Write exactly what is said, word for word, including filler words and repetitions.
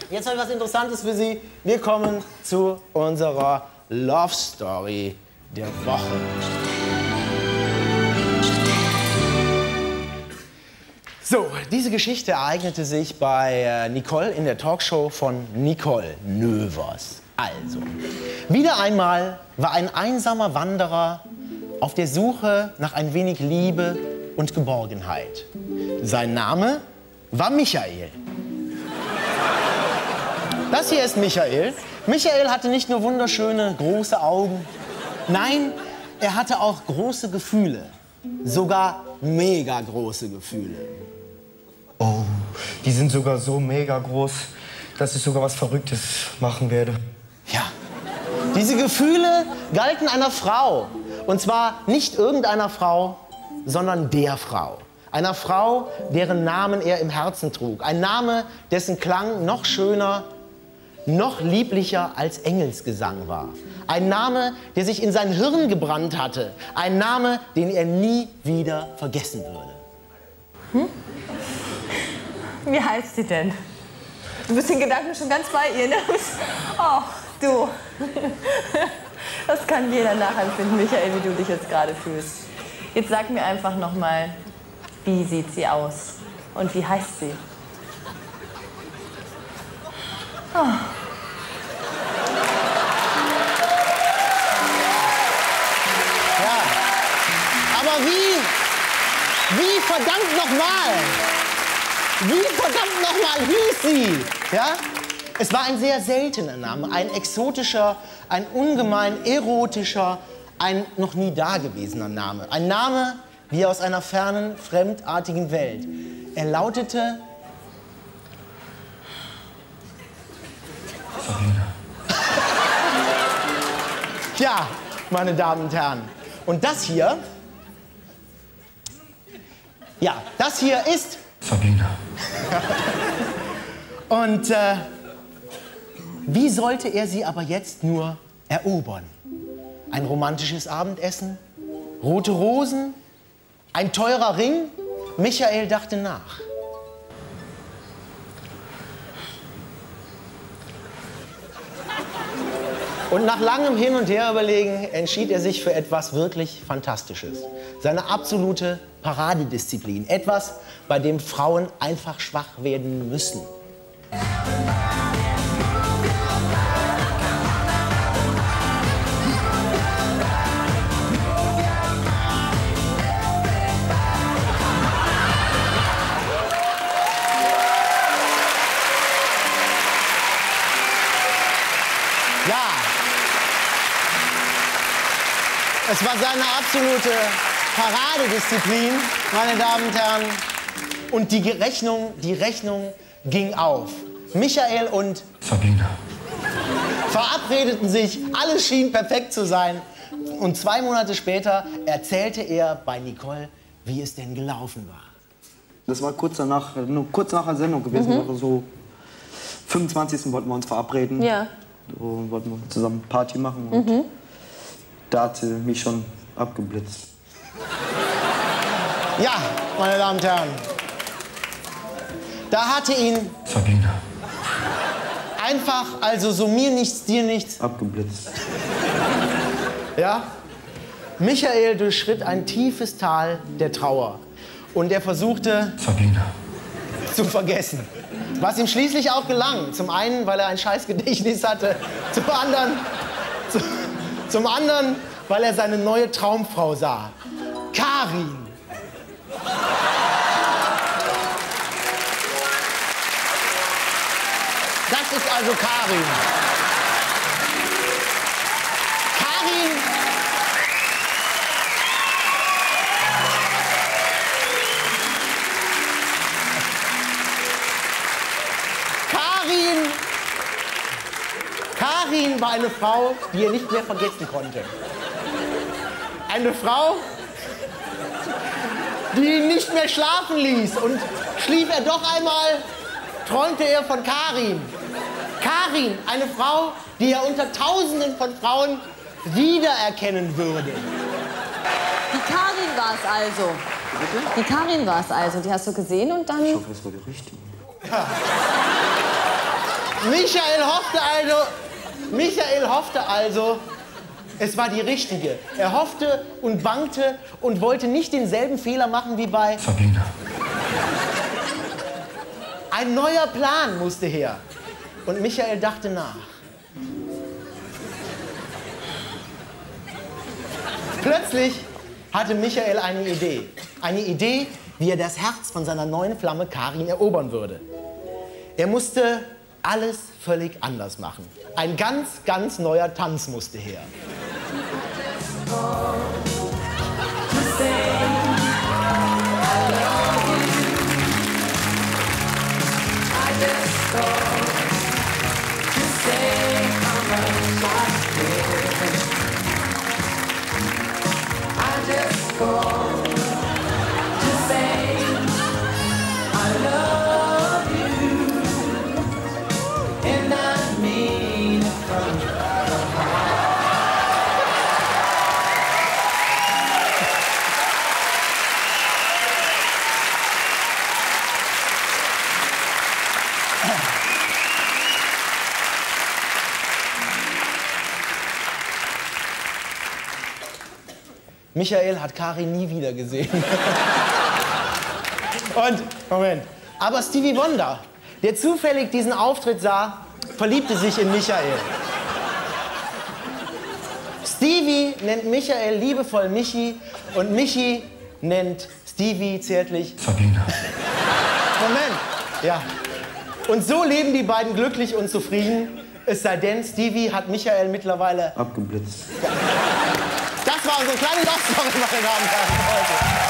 jetzt habe ich was Interessantes für Sie. Wir kommen zu unserer Love Story der Woche. So, diese Geschichte ereignete sich bei äh, Nicole in der Talkshow von Nicole Növers. Also, wieder einmal war ein einsamer Wanderer auf der Suche nach ein wenig Liebe und Geborgenheit. Sein Name war Michael. Das hier ist Michael. Michael hatte nicht nur wunderschöne, große Augen. Nein, er hatte auch große Gefühle. Sogar mega große Gefühle. Oh, die sind sogar so mega groß, dass ich sogar was Verrücktes machen werde. Ja, diese Gefühle galten einer Frau. Und zwar nicht irgendeiner Frau, sondern der Frau. Einer Frau, deren Namen er im Herzen trug. Ein Name, dessen Klang noch schöner, noch lieblicher als Engelsgesang war. Ein Name, der sich in sein Hirn gebrannt hatte. Ein Name, den er nie wieder vergessen würde. Hm? Wie heißt sie denn? Du bist in Gedanken schon ganz bei ihr, ne? Oh, du. Das kann jeder nachempfinden, Michael, wie du dich jetzt gerade fühlst. Jetzt sag mir einfach noch mal, wie sieht sie aus und wie heißt sie? Oh. Ja, aber wie, wie verdammt nochmal, wie verdammt nochmal hieß sie? Ja? Es war ein sehr seltener Name, ein exotischer, ein ungemein erotischer, ein noch nie dagewesener Name. Ein Name wie aus einer fernen, fremdartigen Welt. Er lautete... Sabrina. Ja, meine Damen und Herren. Und das hier... Ja, das hier ist... Sabrina. Und äh, wie sollte er sie aber jetzt nur erobern? Ein romantisches Abendessen? Rote Rosen? Ein teurer Ring? Michael dachte nach. Und nach langem Hin und Her überlegen entschied er sich für etwas wirklich Fantastisches. Seine absolute Paradedisziplin. Etwas, bei dem Frauen einfach schwach werden müssen. Ja, es war seine absolute Paradedisziplin, meine Damen und Herren. Und die Rechnung, die Rechnung ging auf. Michael und Sabrina verabredeten sich, alles schien perfekt zu sein. Und zwei Monate später erzählte er bei Nicole, wie es denn gelaufen war. Das war kurz danach, nur kurz nach der Sendung gewesen. Mhm. So fünfundzwanzigsten wollten wir uns verabreden. Ja. So wollten wir zusammen Party machen. Und mhm. da hat sie mich schon abgeblitzt. Ja, meine Damen und Herren. Da hatte ihn Sabrina einfach, also so mir nichts, dir nichts, abgeblitzt. Ja? Michael durchschritt ein tiefes Tal der Trauer. Und er versuchte, Sabrina zu vergessen. Was ihm schließlich auch gelang. Zum einen, weil er ein scheiß Gedächtnis hatte. Zum anderen, zu, zum anderen, weil er seine neue Traumfrau sah. Karin. Das ist also Karin. Karin. Karin. Karin war eine Frau, die er nicht mehr vergessen konnte. Eine Frau, die ihn nicht mehr schlafen ließ. Und schlief er doch einmal, träumte er von Karin. Karin, eine Frau, die er unter Tausenden von Frauen wiedererkennen würde. Die Karin war es also. Bitte? Die Karin war es also. Die hast du gesehen und dann... Ich hoffe, das war die richtige. Ja. Michael hoffte also, Michael hoffte also, es war die richtige. Er hoffte und bangte und wollte nicht denselben Fehler machen wie bei Sabine. Ein neuer Plan musste her. Und Michael dachte nach. Plötzlich hatte Michael eine Idee. Eine Idee, wie er das Herz von seiner neuen Flamme Karin erobern würde. Er musste alles völlig anders machen. Ein ganz, ganz neuer Tanz musste her. Michael hat Karin nie wieder gesehen. Und, Moment, aber Stevie Wonder, der zufällig diesen Auftritt sah, verliebte sich in Michael. Stevie nennt Michael liebevoll Michi und Michi nennt Stevie zärtlich Sabine. Moment, ja. Und so leben die beiden glücklich und zufrieden, es sei denn, Stevie hat Michael mittlerweile Abgeblitzt. Das war unsere kleine Love Story, meine Damen und Herren, heute.